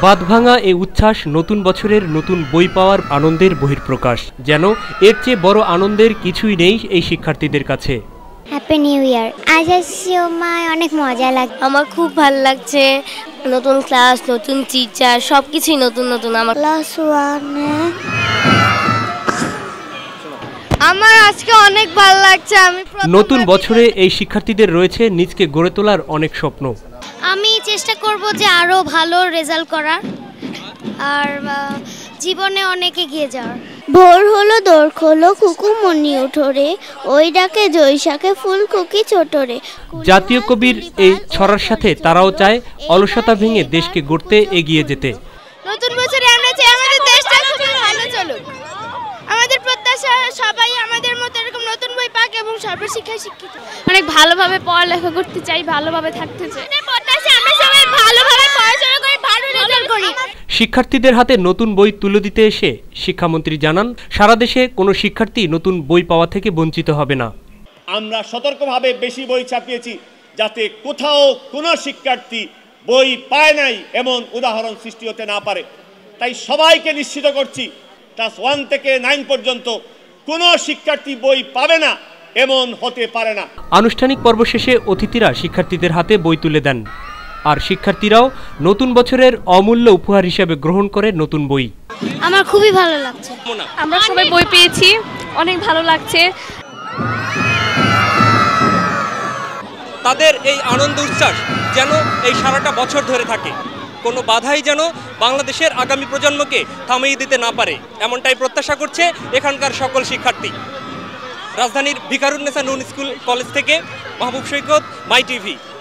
বাঁধভাঙা এই উচ্ছ্বাস নতুন বছরের নতুন বই পাওয়ার আনন্দের বহিঃপ্রকাশ। যেন এর চেয়ে বড় আনন্দের কিছুই নেই এই শিক্ষার্থীদের কাছে। Happy new year. আজ সময় অনেক মজা লাগছে, আমার খুব ভালো লাগছে। নতুন ক্লাস, নতুন টিচার, সবকিছুই নতুন নতুন। আমার ক্লাস 1-এ আমার আজকে অনেক ভালো লাগছে। আমি নতুন বছরে এই শিক্ষার্থীদের রয়েছে নিজকে গড়ে তোলার অনেক স্বপ্ন। আমি চেষ্টা করব যে আরো ভালো রেজাল্ট করার, আর জীবনে অনেক এগিয়ে যাওয়ার। ভোর হলো দোর খোলো কুকু মনি উঠোরে, ওই ডাকে জৈশাখে ফুল কুকি ছোটরে। জাতীয় কবির এই ছড়ার সাথে তারাও চায় অলসতা ভেঙে দেশকে গড়তে এগিয়ে যেতে। নতুন বছরে আমরা চাই আমাদের দেশটা খুব ভালো চলুক। আমাদের প্রত্যাশা সবাই আমাদের মতো এরকম নতুন বই পাক এবং সর্বশিক্ষায় শিক্ষিত। অনেক ভালোভাবে পড়ালেখা করতে চাই, ভালোভাবে থাকতে চাই। প্রত্যাশা আমরা সবাই ভালোভাবে পড়াশোনা করে ভালো রেজাল্ট করি। শিক্ষার্থীদের হাতে নতুন বই তুলে দিতে এসে শিক্ষামন্ত্রী জানান, সারা দেশে কোনো শিক্ষার্থী নতুন বই পাওয়া থেকে বঞ্চিত হবে না। আমরা সতর্কভাবে বেশি বই ছাপিয়েছি যাতে কোথাও কোনো শিক্ষার্থী বই পায় নাই এমন উদাহরণ সৃষ্টি হতে না পারে। তাই সবাইকে নিশ্চিত করছি, ক্লাস 1 থেকে 9 পর্যন্ত কোনো শিক্ষার্থী বই পাবে না এমন হতে পারে না। আনুষ্ঠানিক পর্ব শেষে অতিথিরা শিক্ষার্থীদের হাতে বই তুলে দেন, আর শিক্ষার্থীরাও নতুন বছরের অমূল্য উপহার হিসেবে গ্রহণ করে নতুন বই। আমার খুবই ভালো লাগছে। আমরা সবাই বই পেয়েছি, অনেক ভালো লাগছে। তাদের এই আনন্দ উচ্ছ্বাস যেন এই সারাটা বছর ধরে থাকে, কোনো বাধাই যেন বাংলাদেশের আগামী প্রজন্মকে থামিয়ে দিতে না পারে, এমনটাই প্রত্যাশা করছে এখানকার সকল শিক্ষার্থী। রাজধানীর ভিকারুন্নিসা নুন স্কুল কলেজ থেকে মাহবুব, সৈকত, মাই টিভি।